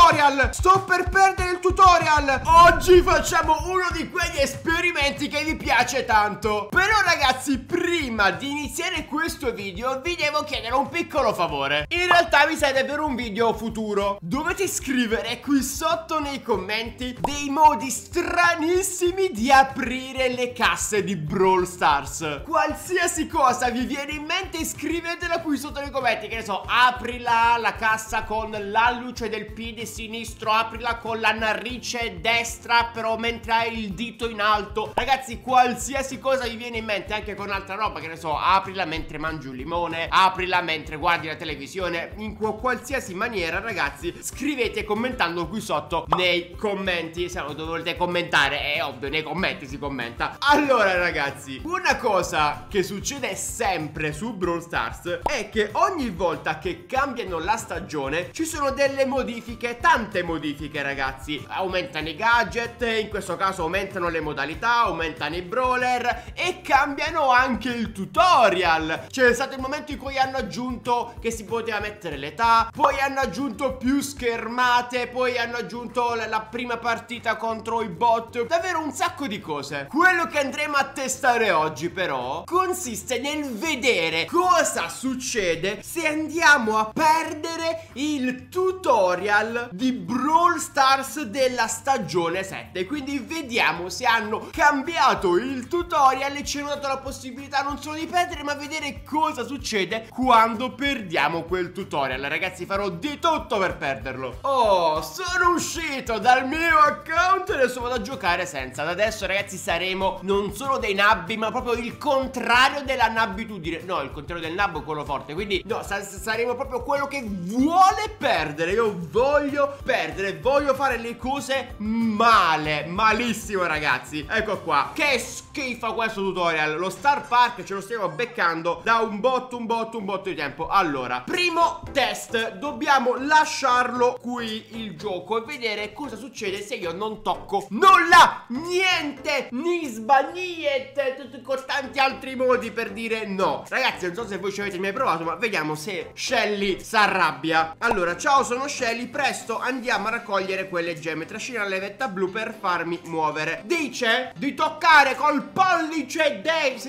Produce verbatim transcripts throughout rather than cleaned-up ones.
tutorial. Sto per perdere il tutorial. Oggi facciamo uno di quegli esperimenti che vi piace tanto. Però ragazzi, prima di iniziare questo video vi devo chiedere un piccolo favore. In realtà vi serve per un video futuro. Dovete scrivere qui sotto nei commenti dei modi stranissimi di aprire le casse di Brawl Stars. Qualsiasi cosa vi viene in mente, scrivetela qui sotto nei commenti. Che ne so, aprila la cassa con l'alluce del piede sinistro, aprila con la narice destra però mentre hai il dito in alto. Ragazzi, qualsiasi cosa vi viene in mente, anche con altra roba, che ne so, aprila mentre mangi un limone, aprila mentre guardi la televisione, in qualsiasi maniera ragazzi, scrivete commentando qui sotto nei commenti. Se non dovete commentare, è ovvio, nei commenti si commenta. Allora ragazzi, una cosa che succede sempre su Brawl Stars è che ogni volta che cambiano la stagione ci sono delle modifiche, tante modifiche ragazzi. Aumentano i gadget, in questo caso aumentano le modalità, aumentano i brawler e cambiano anche il tutorial. C'è stato il momento in cui hanno aggiunto che si poteva mettere l'età, poi hanno aggiunto più schermate, poi hanno aggiunto la, la prima partita contro i bot. Davvero un sacco di cose. Quello che andremo a testare oggi però consiste nel vedere cosa succede se andiamo a perdere il tutorial di Brawl Stars della stagione sette. Quindi vediamo se hanno cambiato il tutorial e ci hanno dato la possibilità non solo di perdere, ma vedere cosa succede quando perdiamo quel tutorial. Ragazzi, farò di tutto per perderlo. Oh, sono uscito dal mio account e adesso vado a giocare senza. Da adesso ragazzi saremo non solo dei nabbi, ma proprio il contrario della nabbitudine. No, il contrario del nabbo è quello forte. Quindi no, sa saremo proprio quello che vuole perdere. Io voglio perdere, voglio fare le cose male, malissimo ragazzi. Ecco qua, che schifo questo tutorial. Lo Star Park ce lo stiamo beccando da un botto, un botto, un botto di tempo. Allora, primo test, dobbiamo lasciarlo qui il gioco e vedere cosa succede se io non tocco nulla, niente, ni sbagliete, con tanti altri modi per dire no. Ragazzi, non so se voi ci avete mai provato, ma vediamo se Shelly si arrabbia. Allora, ciao, sono Shelly, presto andiamo a raccogliere quelle gemme. Trascina la levetta blu per farmi muovere. Dice di toccare col pollice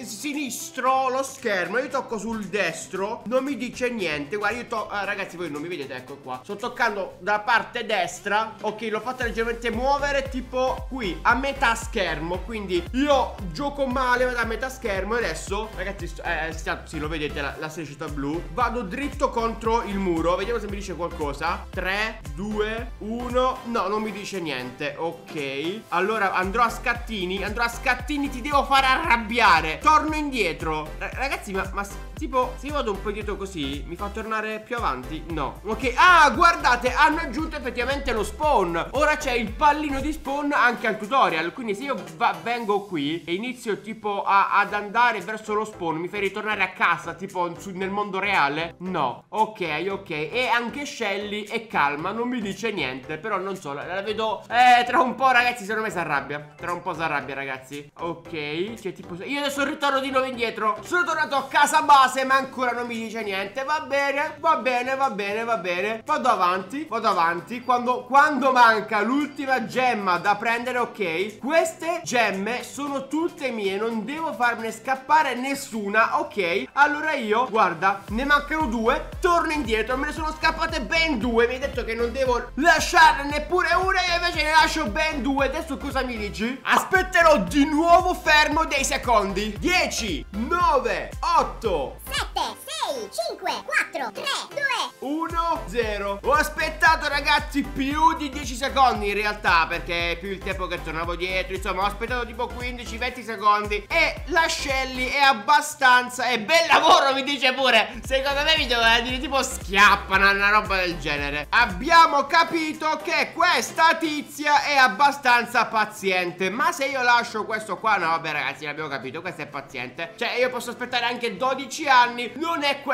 sinistro lo schermo. Io tocco sul destro, non mi dice niente. Guarda, io to ah, ragazzi, voi non mi vedete, ecco qua. Sto toccando da parte destra. Ok, l'ho fatta leggermente muovere, tipo qui, a metà schermo. Quindi io gioco male a metà schermo. E adesso, ragazzi, eh, sì, lo vedete, la, la striscia blu. Vado dritto contro il muro. Vediamo se mi dice qualcosa. tre, due, uno. No, non mi dice niente. Ok, allora andrò a scattini. Andrò a scattini, ti devo fare arrabbiare. Torno indietro. R Ragazzi, ma, ma tipo, se io vado un po' indietro così, mi fa tornare più avanti? No. Ok, ah, guardate, hanno aggiunto effettivamente lo spawn. Ora c'è il pallino di spawn anche al tutorial. Quindi se io vengo qui e inizio tipo a, ad andare verso lo spawn, mi fai ritornare a casa tipo su, nel mondo reale? No. Ok, ok. E anche Shelly è calma, non mi dice niente. Però non so, la, la vedo. Eh, tra un po' ragazzi, secondo me si arrabbia. Tra un po' si arrabbia ragazzi. Ok, c'è tipo, io adesso ritorno di nuovo indietro. Sono tornato a casa base, ma ancora non mi dice niente. Va bene, va bene, va bene, va bene. Vado avanti, vado avanti. Quando, quando manca l'ultima gemma da prendere, ok, queste gemme sono tutte mie, non devo farmene scappare nessuna. Ok, allora io, guarda, ne mancano due. Torno indietro, me ne sono scappate ben due. Mi hai detto che non devo lasciare neppure una, e invece ne lascio ben due. Adesso cosa mi dici? Aspetterò di nuovo fermo dei secondi. Dieci, nove, otto, sette, sei, cinque, quattro, tre, due, uno, zero. Ho aspettato ragazzi più di dieci secondi in realtà, perché è più il tempo che tornavo dietro. Insomma, ho aspettato tipo quindici venti secondi. E la Shelly è abbastanza, e bel lavoro mi dice pure. Secondo me mi doveva dire tipo schiappano, una roba del genere. Abbiamo capito che questa tizia è abbastanza paziente. Ma se io lascio questo qua, no vabbè ragazzi, l'abbiamo capito, questa è paziente. Cioè io posso aspettare anche dodici anni, non è questo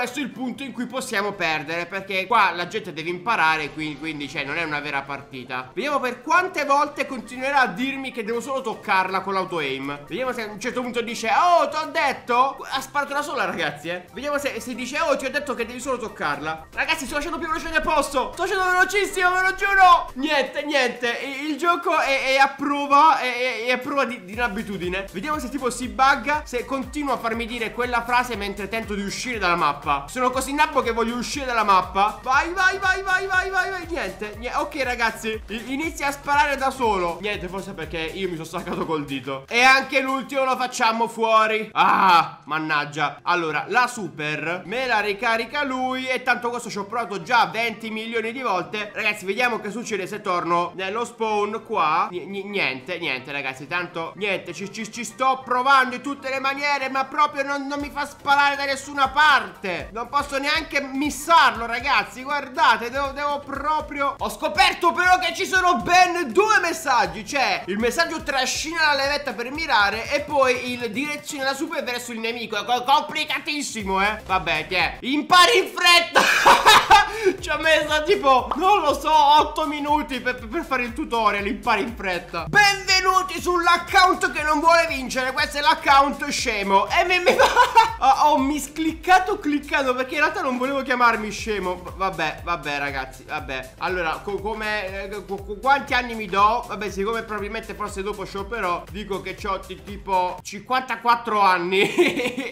questo è il punto in cui possiamo perdere, perché qua la gente deve imparare, quindi, quindi cioè non è una vera partita. Vediamo per quante volte continuerà a dirmi che devo solo toccarla con l'auto aim. Vediamo se a un certo punto dice: oh, ti ho detto. Ha sparato da sola, ragazzi, eh. Vediamo se, se dice: oh, ti ho detto che devi solo toccarla. Ragazzi, sto facendo più veloce del posto. Sto facendo velocissimo, ve lo giuro. Niente, niente. Il, il gioco è, è a prova È, è a prova di, di un'abitudine. Vediamo se tipo si bugga, se continua a farmi dire quella frase mentre tento di uscire dalla mappa. Sono così nabbo che voglio uscire dalla mappa. Vai, vai, vai, vai, vai, vai, vai. Niente, niente. Ok, ragazzi, inizia a sparare da solo. Niente, forse perché io mi sono staccato col dito. E anche l'ultimo lo facciamo fuori. Ah, mannaggia. Allora, la super me la ricarica lui. E tanto questo ci ho provato già venti milioni di volte. Ragazzi, vediamo che succede se torno nello spawn qua. N niente, niente, ragazzi. Tanto, niente, ci, ci, ci sto provando in tutte le maniere, ma proprio non, non mi fa sparare da nessuna parte. Non posso neanche missarlo, ragazzi. Guardate, devo, devo proprio... Ho scoperto però che ci sono ben due messaggi. C'è il messaggio trascina la levetta per mirare e poi il direzione la super verso il nemico. È complicatissimo, eh. Vabbè, che è? Impari in fretta. Ci ho messo tipo, non lo so, otto minuti per, per fare il tutorial. Impari in fretta. Benvenuti sull'account che non vuole vincere. Questo è l'account scemo. E mi, mi... oh, ho miscliccato cliccando, perché in realtà non volevo chiamarmi scemo. Vabbè, vabbè, ragazzi, vabbè. Allora, co come eh, co quanti anni mi do? Vabbè, siccome probabilmente forse dopo shopperò, dico che ho tipo cinquantaquattro anni.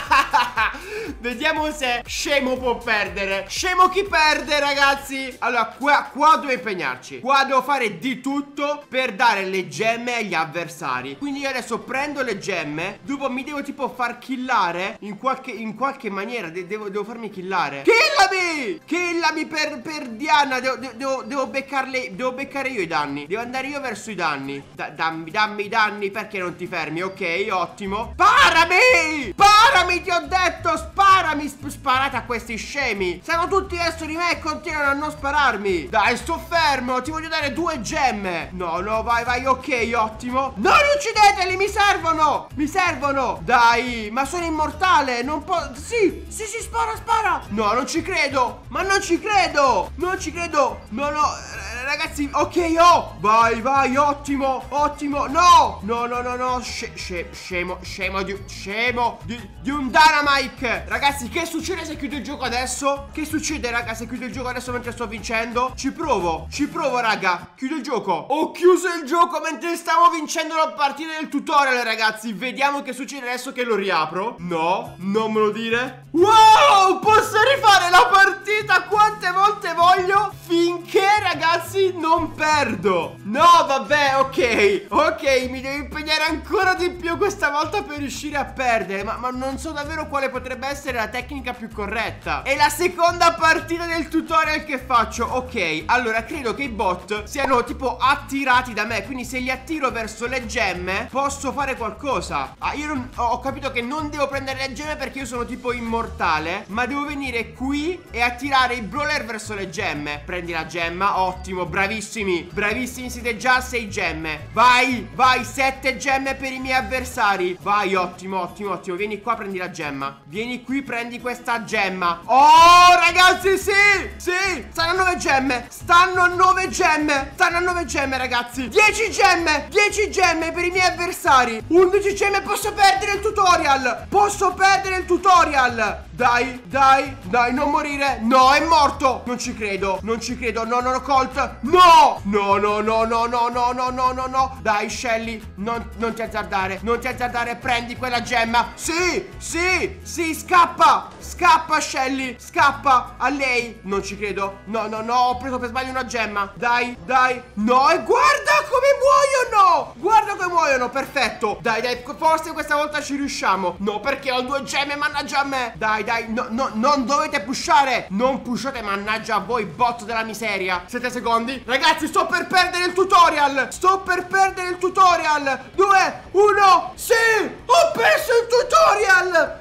Vediamo se scemo può perdere. Scemo chi perde, ragazzi? Allora, qua, qua devo impegnarci. Qua devo fare di tutto per dare le gemme agli avversari. Quindi io adesso prendo le gemme, dopo mi devo tipo far killare in qualche, in qualche maniera. De devo, devo farmi killare. Killami! Killami per, per Diana. Devo, devo, devo beccarle. Devo beccare io i danni. Devo andare io verso i danni. Da, dammi, dammi i danni. Perché non ti fermi? Ok, ottimo. Sparami! Sparami, ti ho detto. Sparami. Sp sparate a questi scemi. Stanno tutti verso di me e continuano a non spararmi. Dai, sto fermo. Ti voglio dare due gemme. No, no, vai, vai. Ok, ottimo. Non uccideteli, mi servono. Mi servono. Dai, ma sono immortale. Non posso. Sì, sì, sì, spara, spara. No, non ci credo. Ma non ci credo. Non ci credo. No, no. Ragazzi, ok, oh. Vai, vai, ottimo. Ottimo. No. No, no, no, no. Sce sce scemo, scemo di, scemo di, di un Dynamite. Ragazzi, che succede se chiudo il gioco adesso? Che succede, raga, se chiudo il gioco adesso mentre sto vincendo? Ci provo. Ci provo, raga. Chiudo il gioco. Ho chiuso il gioco mentre stavo vincendo la partita del tutorial, ragazzi. Vediamo che succede adesso che lo riapro. No, non me lo dire. Wow, posso rifare la partita quante volte voglio finché, ragazzi, non perdo. No, vabbè, ok. Ok, mi devo impegnare ancora di più questa volta per riuscire a perdere. Ma, ma non so davvero quale potrebbe essere la tecnica più corretta. È la seconda partita del tutorial che faccio. Ok, allora credo che i bot siano tipo attirati da me. Quindi se li attiro verso le gemme posso fare qualcosa. Ah, io non, ho capito che non devo prendere le gemme perché io sono tipo immortale, ma devo venire qui e attirare i brawler verso le gemme. Prendi la gemma, ottimo, bravissimi. Bravissimi, siete già a sei gemme. Vai, vai, sette gemme per i miei avversari. Vai, ottimo, ottimo, ottimo. Vieni qua, prendi la gemma. Vieni qui, prendi questa gemma. Oh, ragazzi, sì, sì. Stanno a nove gemme. Stanno a nove gemme. Stanno a nove gemme, ragazzi. dieci gemme. dieci gemme per i miei avversari. undici gemme. Posso perdere il tutorial. Posso perdere il tutorial. Dai, dai, dai, non morire. No, è morto. Non ci credo. Non ci credo. No, no, no, Colt. No. No, no, no, no, no, no, no, no, no, no. Dai, Shelly. Non, non ti azzardare. Non ti azzardare. Prendi quella gemma. Sì, sì, sì, scappa. Scappa, Shelly. Scappa. A lei. Non ci credo. No, no, no. Ho preso per sbaglio una gemma. Dai, dai. No, e guarda come muoiono. Guarda come muoiono. Perfetto. Dai, dai. Forse questa volta ci riusciamo. No, perché ho due gemme. Mannaggia a me. Dai, dai. No, no, non dovete pushare. Non pushate, mannaggia a voi, bot della miseria. Sette secondi. Ragazzi, sto per perdere il tutorial. Sto per perdere il tutorial. Due, uno. Sì. Ho perso il tutorial.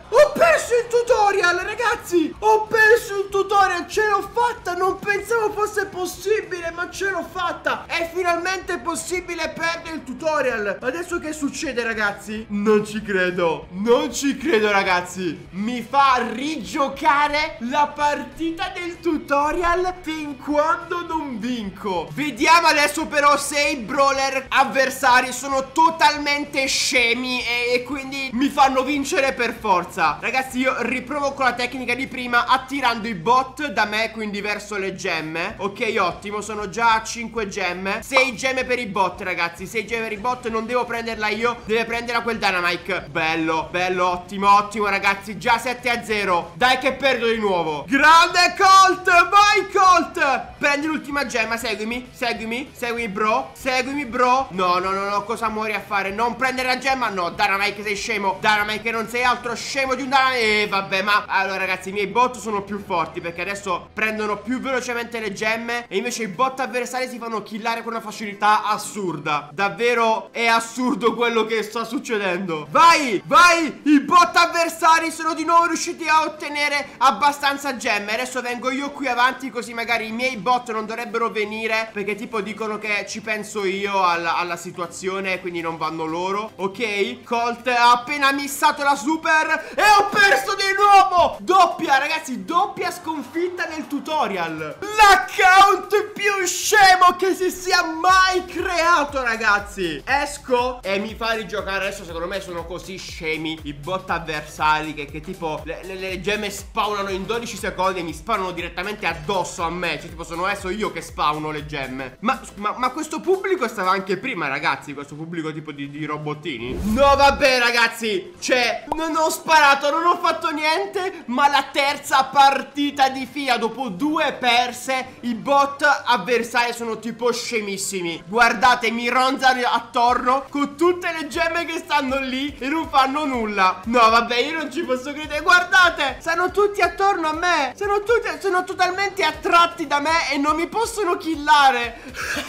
Ho perso il tutorial, ragazzi. Ho perso il tutorial, ce l'ho fatta. Non pensavo fosse possibile, ma ce l'ho fatta. È finalmente possibile perdere il tutorial. Adesso che succede, ragazzi? Non ci credo. Non ci credo, ragazzi. Mi fa rigiocare la partita del tutorial fin quando non vinco. Vediamo adesso però se i brawler avversari sono totalmente scemi e, e quindi mi fanno vincere per forza. Ragazzi, io riprovo con la tecnica di prima, attirando i bot da me, quindi verso le gemme. Ok, ottimo, sono già a cinque gemme. sei gemme per i bot, ragazzi. sei gemme per i bot, non devo prenderla io, deve prenderla quel Dynamite. Bello, bello, ottimo, ottimo, ragazzi. Già sette a zero. Dai che perdo di nuovo. Grande Colt, vai Colt. Prendi l'ultima gemma, seguimi, seguimi, seguimi bro, seguimi bro. No, no, no, no, cosa muori a fare? Non prendere la gemma? No, Dynamite, sei scemo. Dynamite che non sei altro scemo di un Dynamite. Eh, vabbè, ma allora, ragazzi, i miei bot sono più forti perché adesso prendono più velocemente le gemme e invece i bot avversari si fanno killare con una facilità assurda. Davvero è assurdo quello che sta succedendo. Vai, vai, i bot avversari sono di nuovo riusciti a ottenere abbastanza gemme. Adesso vengo io qui avanti, così magari i miei bot non dovrebbero venire, perché tipo dicono che ci penso io alla, alla situazione, quindi non vanno loro. Ok, Colt ha appena missato la super e ho perso di nuovo. Doppia, ragazzi, doppia sconfitta nel tutorial. L'account più scemo che si sia mai creato, ragazzi. Esco e mi fa rigiocare. Adesso secondo me sono così scemi i bot avversari che, che tipo le, le, le gemme spawnano in dodici secondi e mi spawnano direttamente addosso a me. Cioè tipo sono adesso io che spawno le gemme. Ma, ma, ma questo pubblico stava anche prima, ragazzi. Questo pubblico tipo di, di robottini. No vabbè, ragazzi, cioè non ho sparato, non ho fatto niente, ma la terza partita di fila, dopo due perse, i bot avversari sono tipo scemissimi. Guardate, mi ronzano attorno con tutte le gemme che stanno lì e non fanno nulla. No vabbè, io non ci posso credere. Guardate, stanno tutti attorno a me. Sono tutti, sono totalmente attratti da me e non mi possono killare.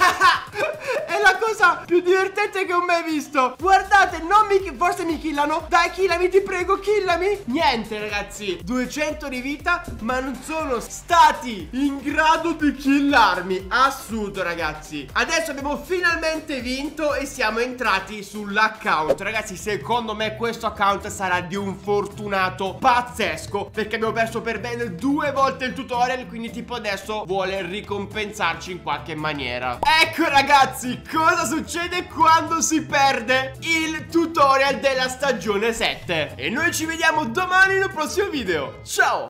È la cosa più divertente che ho mai visto. Guardate, non mi, forse mi killano. Dai, killami, ti prego, killami. Niente, ragazzi, duecento di vita, ma non sono stati in grado di killarmi. Assurdo, ragazzi. Adesso abbiamo finalmente vinto e siamo entrati sull'account. Ragazzi, secondo me questo account sarà di un fortunato pazzesco, perché abbiamo perso per ben due volte il tutorial, quindi tipo adesso vuole ricompensarci in qualche maniera. Ecco, ragazzi, cosa succede quando si perde il tutorial della stagione sette. E noi ci vediamo domani nel prossimo video. Ciao!